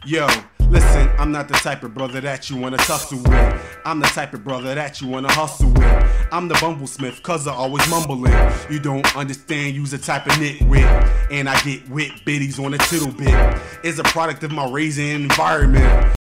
Yo, listen, I'm not the type of brother that you wanna tussle with. I'm the type of brother that you wanna hustle with. I'm the bumblesmith, cause I always mumbling. You don't understand, you's the type of nitwit. And I get wit biddies on a tittle bit. It's a product of my raising environment.